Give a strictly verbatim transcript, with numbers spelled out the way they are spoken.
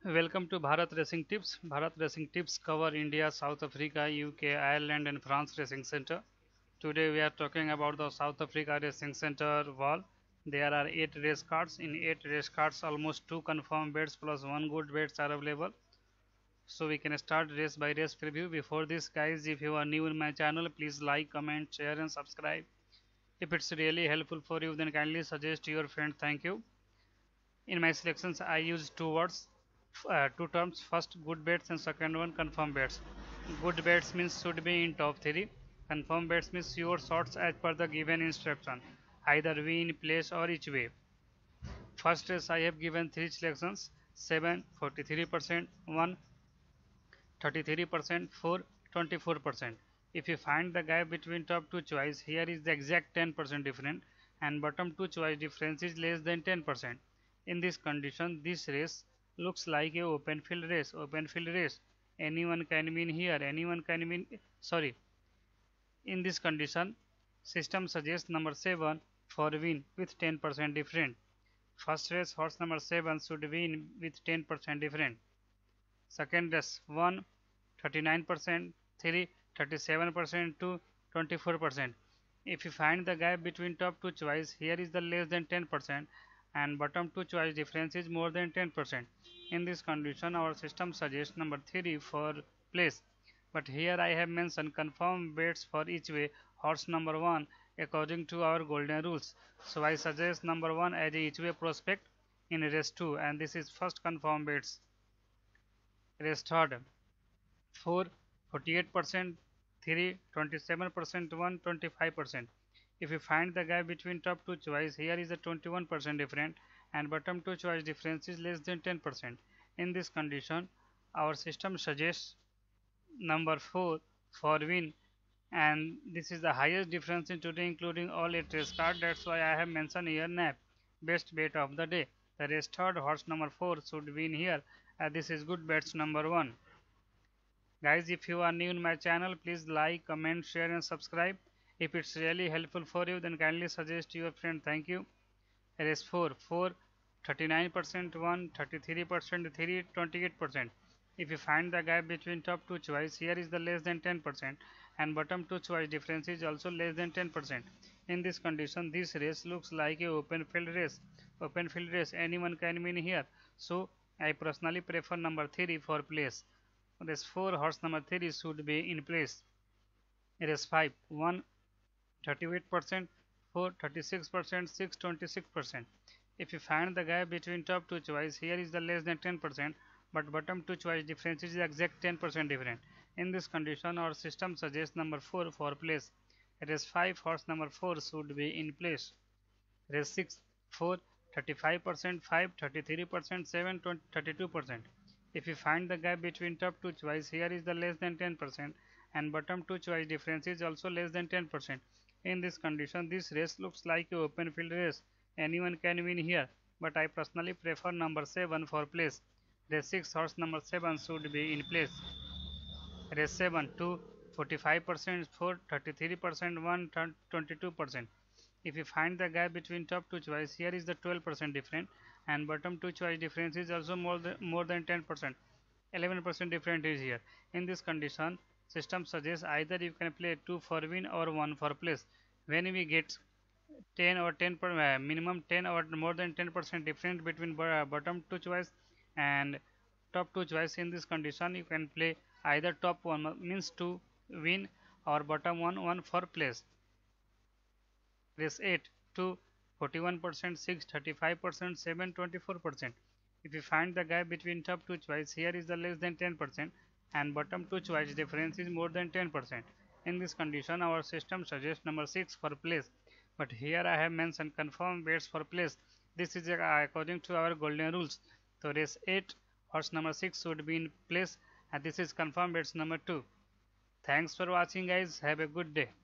Welcome to Bharat Racing Tips. Bharat Racing Tips cover India, South Africa, U K, Ireland, and France Racing Center. Today we are talking about the South Africa Racing Center wall. There are eight race cards. In eight race cards, almost two confirmed bets plus one good bets are available. So we can start race by race preview. Before this, guys, if you are new in my channel, please like, comment, share, and subscribe. If it's really helpful for you, then kindly suggest to your friend. Thank you. In my selections, I use two words, uh, two terms. First, good bets, and second one, confirm bets. Good bets means should be in top three. Confirm bets means your shots as per the given instruction, either win, place, or each way. First race I have given three selections: seven, forty-three percent, one, thirty-three percent, four, twenty-four percent. If you find the gap between top two choice, here is the exact ten percent difference, and bottom two choice difference is less than ten percent. In this condition, this race looks like a open field race. Open field race. Anyone can win here. Anyone can win. Sorry. In this condition, system suggests number seven for win with ten percent difference. First race, horse number seven should win with ten percent difference. Second race, one, thirty-nine percent, three, thirty-seven percent, two, twenty-four percent. If you find the gap between top two choice, here is the less than ten percent, and bottom two choice difference is more than ten percent. In this condition, our system suggests number three for place. But here I have mentioned confirmed bets for each way, horse number one, according to our golden rules. So I suggest number one as a each way prospect in race two, and this is first confirmed bets. Race third, four, forty-eight percent, three, twenty-seven percent, one, twenty-five percent. If you find the gap between top two choice, here is a twenty-one percent difference, and bottom two choice difference is less than ten percent. In this condition, our system suggests number four for win, and this is the highest difference in today including all eight race cards. That's why I have mentioned here N A P, best bet of the day. The race third, horse number four should win here, and this is good bets number one. Guys, if you are new in my channel, please like, comment, share, and subscribe. If it's really helpful for you, then kindly suggest to your friend. Thank you. Race four, four, thirty-nine percent, one, thirty-three percent, three, twenty-eight percent. If you find the gap between top two choice, here is the less than ten percent, and bottom two choice difference is also less than ten percent. In this condition, this race looks like a open field race. Open field race, anyone can win here. So I personally prefer number three for place. Race four, horse number three should be in place. Race five, one, thirty-eight percent, four, thirty-six percent, six, twenty-six percent. If you find the gap between top two choice, here is the less than ten percent, but bottom two choice difference is the exact ten percent different. In this condition, our system suggests number four for place. Race five, horse number four should be in place. Race six, four, thirty-five percent, five, thirty-three percent, seven, thirty-two percent. If you find the gap between top two choice, here is the less than ten percent, and bottom two choice difference is also less than ten percent. In this condition, this race looks like a open field race. Anyone can win here, but I personally prefer number seven for place. Race six, horse number seven should be in place. Race seven, two, forty-five percent, four, thirty-three percent, one, twenty-two percent. If you find the gap between top two choice, here is the twelve percent difference, and bottom two choice difference is also more than, more than ten percent. eleven percent difference is here. In this condition, system suggests either you can play two for win or one for place. When we get ten or ten per uh, minimum ten or more than ten percent difference between uh, bottom two choice and top two choice, in this condition you can play either top one means two win or bottom one one for place. Race eight, two, forty-one percent, six, thirty-five percent, seven, twenty-four percent. If you find the gap between top two choice, here is the less than ten percent, and bottom two choice difference is more than ten percent. In this condition, our system suggests number six for place, but here I have mentioned confirmed bets for place. This is uh, according to our golden rules. So race eight, horse number six should be in place, and this is confirmed bets number two. Thanks for watching, guys. Have a good day.